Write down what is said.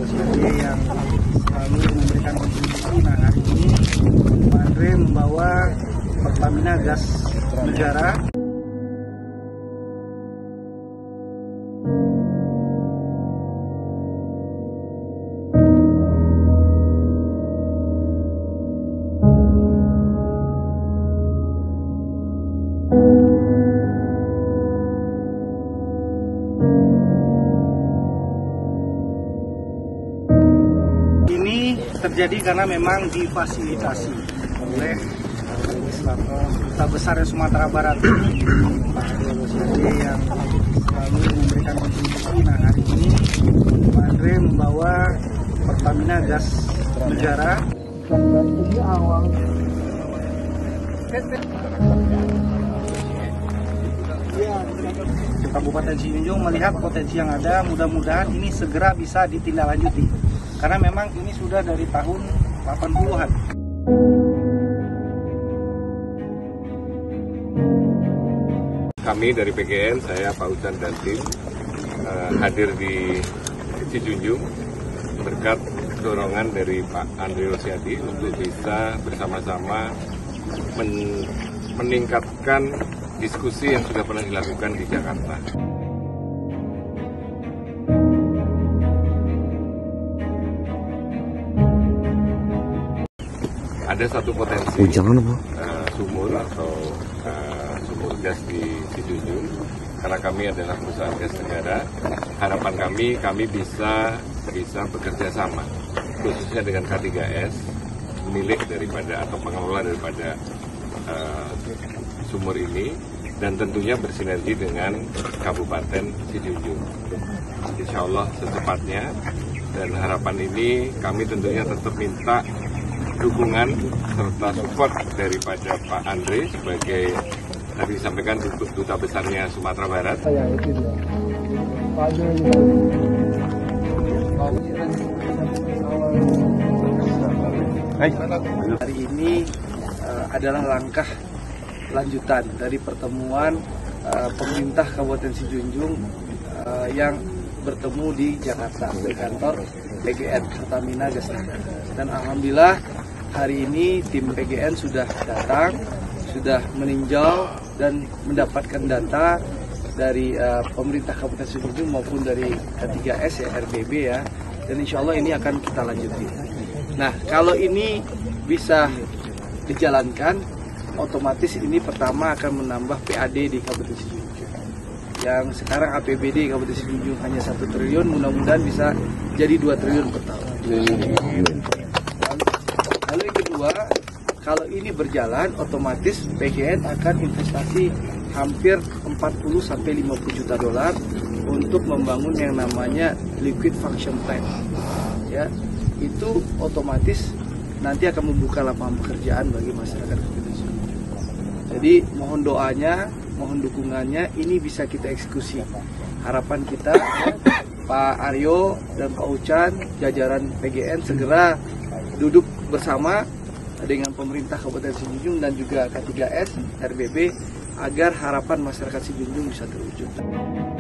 Rosiade yang selalu memberikan kontribusi. Nah, hari ini Pak Andre membawa Pertamina Gas Negara. Ini terjadi karena memang difasilitasi oleh legislator Duta Besar Sumatera Barat, Pak Rosiade yang selalu memberikan kontribusi. Nah, hari ini Pak Andre membawa Pertamina Gas Negara. Dan ini awal Kabupaten Sijunjung melihat potensi yang ada, mudah-mudahan ini segera bisa ditindaklanjuti. Karena memang ini sudah dari tahun 80-an. Kami dari PGN, saya Pak Ucan dan tim hadir di Sijunjung berkat dorongan dari Pak Andre Rosiade untuk bisa bersama-sama meningkatkan diskusi yang sudah pernah dilakukan di Jakarta. Ada satu potensi sumur atau sumur gas di Sijunjung. Karena kami adalah perusahaan gas negara, harapan kami bisa bekerja sama, khususnya dengan K3S, milik daripada atau pengelola daripada sumur ini, dan tentunya bersinergi dengan Kabupaten Sijunjung. Insya Allah secepatnya, dan harapan ini kami tentunya tetap minta dukungan serta support daripada Pak Andre sebagai tadi disampaikan Duta Besarnya Sumatera Barat. Hari ini adalah langkah lanjutan dari pertemuan pemerintah Kabupaten Sijunjung yang bertemu di Jakarta di kantor PGN Pertamina Gas Negara. Dan alhamdulillah hari ini tim PGN sudah datang, sudah meninjau dan mendapatkan data dari pemerintah Kabupaten Sijunjung maupun dari K3S ya, RBB ya. Dan insya Allah ini akan kita lanjuti. Nah, kalau ini bisa dijalankan, otomatis ini pertama akan menambah PAD di Kabupaten Sijunjung. Yang sekarang APBD Kabupaten Sijunjung hanya 1 triliun, mudah-mudahan bisa jadi 2 triliun per tahun. Lalu yang kedua, kalau ini berjalan, otomatis PGN akan investasi hampir 40-50 juta dolar untuk membangun yang namanya liquid function plant. Ya, itu otomatis nanti akan membuka lapangan pekerjaan bagi masyarakat Kabupaten Sijunjung. Jadi mohon doanya, mohon dukungannya, ini bisa kita eksekusi. Harapan kita Pak Aryo dan Pak Ucan, jajaran PGN segera duduk bersama dengan pemerintah Kabupaten Sijunjung dan juga K3S, RBB, agar harapan masyarakat Sijunjung bisa terwujud.